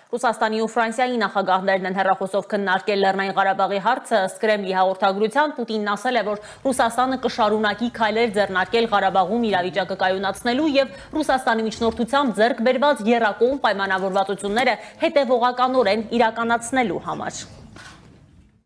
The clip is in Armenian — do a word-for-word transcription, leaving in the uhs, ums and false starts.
Ռուսաստանի ու Ֆրանսիայի նախագահներն են հեռախոսով քննարկել Լեռնային Ղարաբաղի հարցը, ըստ Կրեմլի հաղորդագրության Պուտինն ասել է, որ Ռուսաստանը կշարունակի քայլեր ձեռնարկել Ղարաբաղում իրավիճակը կայունացնելու եւ Ռուսաստանի միջնորդությամբ ձեռք բերված եռակողմ պայմանավորվածությունները հետեւողականորեն իրականացնելու համար։